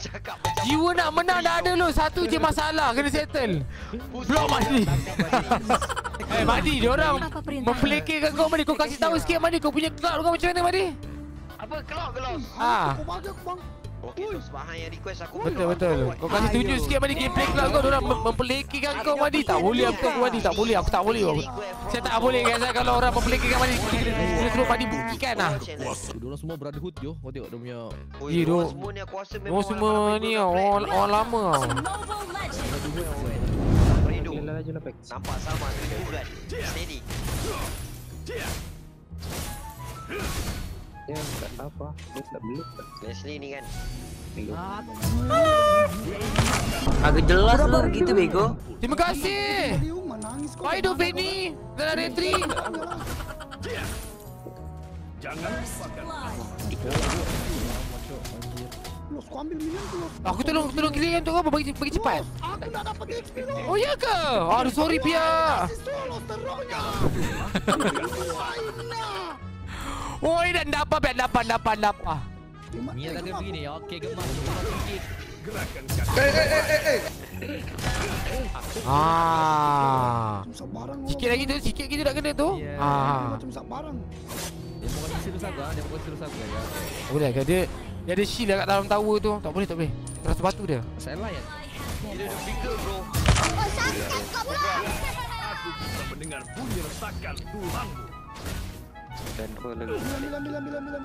cakap Jiwa nak menang dah ada lu. Satu je masalah kena settle. Blok Madi. Madi, diorang mempelikirkan kau Madi. Kau kasih tahu sikit Madi, kau punya cloud kau macam mana Madi? apa kelak gelos. Aku bagi aku bang. Okey tu sebab hang yang request aku. Betul. Kau kasih tunjuk sikit Madi gameplay cloud kau. Diorang mempelikirkan kau Madi. Tak boleh aku Madi, tak boleh. Aku tak boleh. Saya tak boleh guys kalau orang mempelikirkan Madi. Kita suruh Madi buktikan lah. Diorang semua brotherhood je. Kau tengok dia punya. Ya, Diorang semua ni aku rasa memang Oh semua ni orang lama tau. Merindu. Nampak sama rindu kan. Steady. Ya, tak apa. Dia tak belum. Leslie ni kan. Agak jelas lu gitu bego. Terima kasih. Menangis kau. Baik dong Benny. Dan retri. Los, kau ambil minion tu. Los. Aku tolong kilian tu apa bagi cepat. Aku dah dapat XP lo. Oh ya ke? Aduh sorry Pia. Solo teroknya. Oh ini dah dapat. Mia tak begini. Okey, gemas. Macam barang. Sikit lagi tu nak kena tu. Macam sak barang. Dia mau kasi terus aku. Ya. Boleh ke dia ada shield kat dalam tower tu. Tak boleh. Terus batu dia. Saya layan. Dia dah fikir bro. Aku bisa mendengar bunyi retakan tulangmu. Dan kau lagi. Ambil.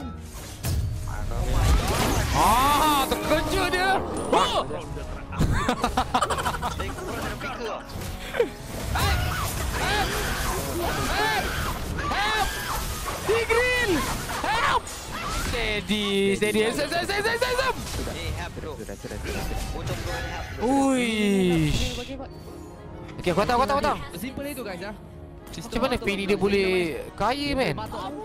Terkejut dia. Oh! Dia kurang dah fikir. Help! Tigreal! Help! Steady. Sam. Help bro. Sudah. Untuk bro help bro. Uish. Okay, kau tahu. Simple itu guys ya. Macam mana Penny dia boleh kaya man?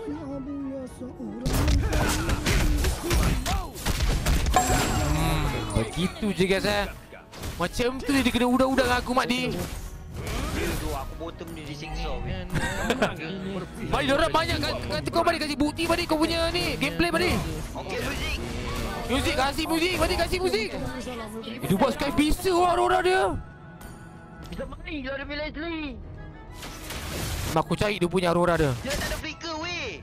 Begitu je guys Macam tu dia kena udang-udang aku Makdi. Aku bottom ni disiksa. Mari diorang banyak kata kau Mari kasih bukti Mari kau punya ni gameplay Mari. Okey muzik. Muzik kasih muzik Mari kasih muzik. Dia buat sky bisa Aurora dia. Bisa mari lah dia pilih Leslie. Aku cari dia punya Aurora dia. Dia tak ada flicker weh.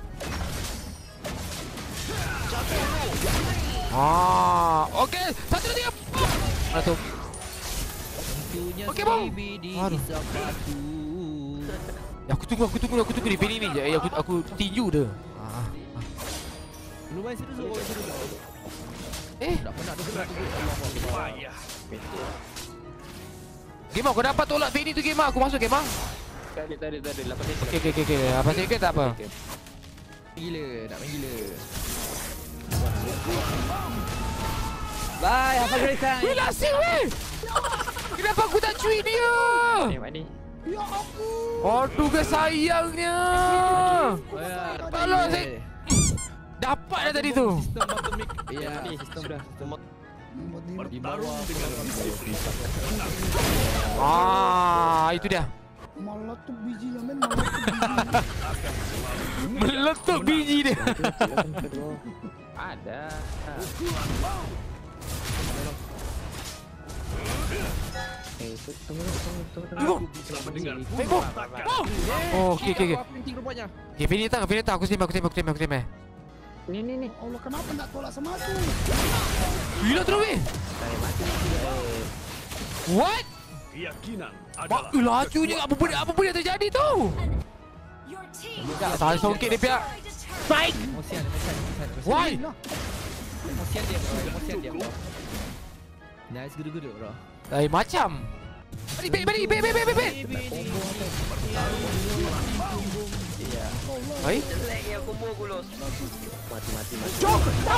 Jatuh bro. Okey, satu lagi. Satu. Okey bang. Aduh. Aku tunggu di Penny ni je. Aku tinju dia. Lu main serius. Tak pernah ada payah. Game aku dapat tolak Penny tu game aku masuk game Tadi. 8 Okey. Apa sikit tak apa. Nak main gila. Bye, have a great time. Weh lasik weh. Kenapa aku tak cuit dia? Ni. Ya aku. Aduh guys sayangnya. Tolong saya. Dapat dah tadi tu. Sistem bottom mic. Ya, sistem dah. Di bawah Itu dia. Meletup biji ya men. Meletup biji dia. Ada. Tunggu. Okey. penting rupanya. Okey, Penny datang. Aku tembak. Ni. Allah kenapa tak tolak sama aku? Gila terus weh. Saya mati. What? Keyakinan Mak adalah lacunya apa benda terjadi tu? Tak salah songkit dia pihak. Strike. Emosian. Why? Emosian dia. Nice guru bro. Macam. Balik. Hai. Jelek yang combo aku los. Mati. Jom.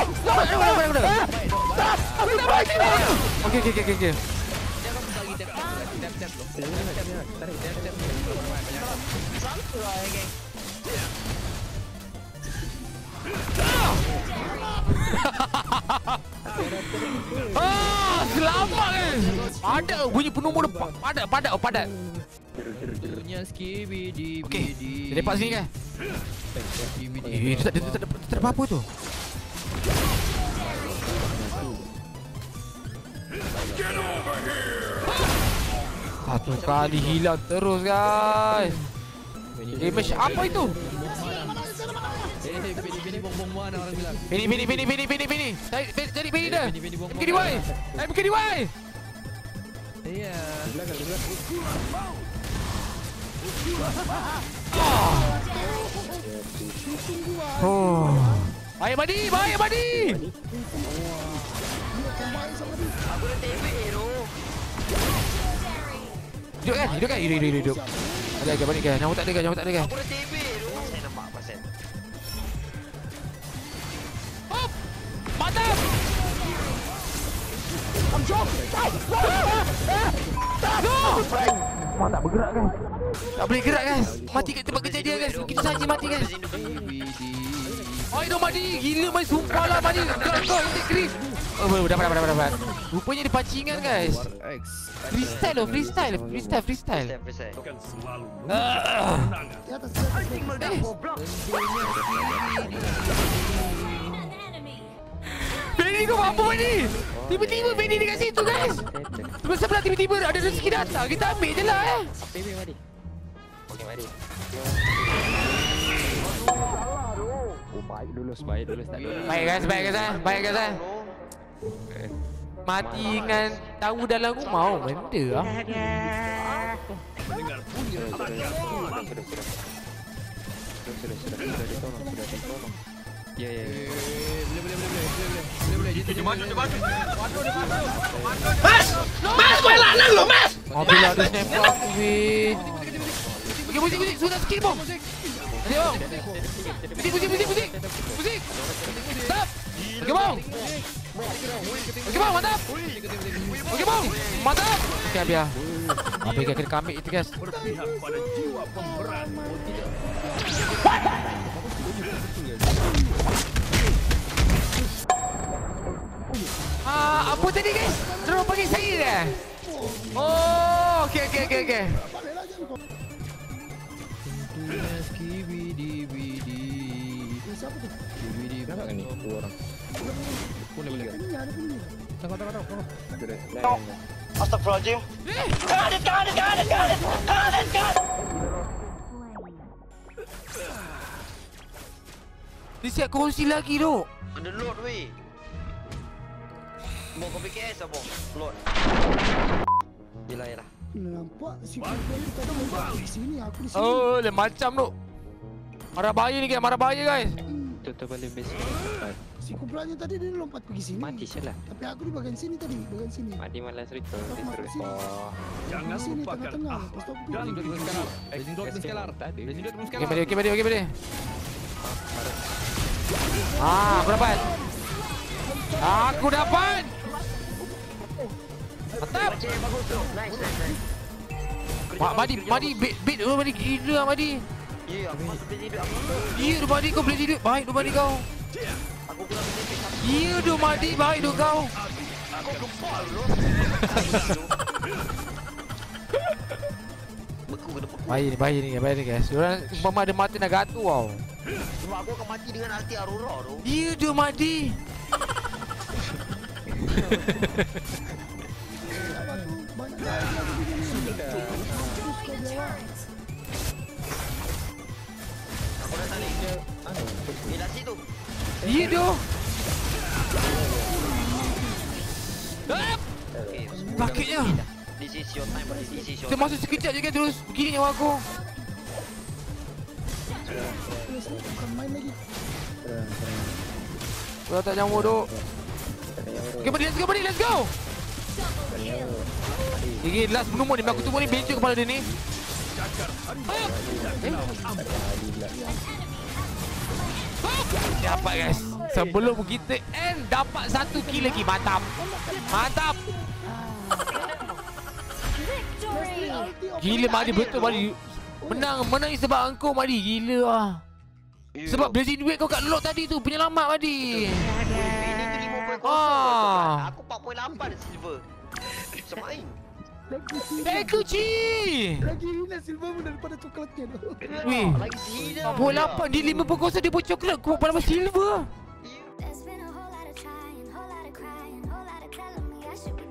Okey. Selamat kan. Ada bunyi penumbuk depan. Padat. Dunia skibidi. Okey. Dia lepak sini kan? Dia tak ada apa-apa tu. Sekali hilang terus guys. Damage apa itu? Bini bong-bong mana orang bilang. Bini. Cari bini dah. Mungkin DY. Mungkin DY. Iya. Oh. Baik Madi. Hidup kan? Hidup. Ada balik kan? Nyamuk tak ada kan? Aku dah TB tu. Saya nampak pasal. Hop! Mantap! Tak bergerak guys. Tak boleh gerak guys. Mati kat tempat kejadian guys. Kita saja mati guys. Ayo Madi. Gila main sumpah lah Madi. Kau ini Chris. Oh dapat. Rupanya dia pancingan guys. Freestyle. Akan selalu Di atas. Benny kau apa Benny? Tiba-tiba Benny dekat situ guys. Terus sebelah tiba-tiba ada rezeki datang. Kita ambil je lah PB mari. Okey mari. Baik dulu tak dulu. Baik guys. Mati dengan tahu dalam rumah benda lah. mendengar bunyi retakan tulang. Sudah ditolong. Ya. Boleh. Dia maju. Mas, kau elak nang lo, Mas! Mobil ada snapper aku weh. Pergi musik. Sudah sikit bom. Adik bang. Musik. Stop. Pergi bang. Mantap. Okey biar. Apa yang kena kami itu guys. Berpihak pada jiwa pemberani. Apa tadi guys? Terus panggil saya dah. Oh, okey. Siapa tu? Nampak ni dua orang. Boleh. Tengok. Astagfirullahaladzim. Dia siap kongsi lagi tu. Ada load weh. Bok kau PKS apa? Load. Yelah. Nampak si Kumpul ni tadi lompat di sini, aku di sini. Oh, dia macam tu. Marah bahaya guys. Tutup balik base. Si kumpulannya tadi dia lompat pergi sini. Mati salah. Tapi aku di bagian sini tadi, bagian sini. Mati malas recall. Aku masuk sini. Jangan Di sini lupakan tengah-tengah. aku Lepas tu aku dan pergi. Okey, beri. Aku dapat. Mantap. Madi, bait dulu Madi. Gila Madi. Ya, aku masuk beli hidup aku. Ya tu Madi kau boleh hidup. Baik tu Madi kau. Aku pulang beli hidup aku. Ya tu Madi, baik tu kau. Aku gempal dulu. Beku kena beku. Baik ni guys. Diorang umpama ada mati nak gatu tau. Sebab aku akan mati dengan ulti Aurora tu. Ya tu Madi. Banyak lagi aku di sini. Terus kau jawab. Aku dah tadi. Dah situ. Ya tu. Okay. Bakitnya. This is your time, buddy. This is your Kita time. masuk sekejap je kan terus begini nyawa aku. Bukan main lagi. Kalau tak jamur tu. Okay, buddy, let's go. Gigi, last menumur ni. Aku tunggu ni benci kepala dia ni. Dapat guys. Sebelum kita end, dapat satu kill lagi. Mantap. Gila Madi, betul Madi. Menang ni sebab engkau Madi. Gila lah. Sebab blazing duit kau kat lock tadi tu. Penyelamat Madi. Ini tu 5.0. Aku 4.8 silver. Semain. Kuci. Lagi hina silvermu daripada coklatnya tu. Weh. Lagi sihir. 4.8 dia 5.0 dia pun coklat. Kau pada silver. There's been a whole lot of trying, whole lot of crying, whole lot of telling me I should be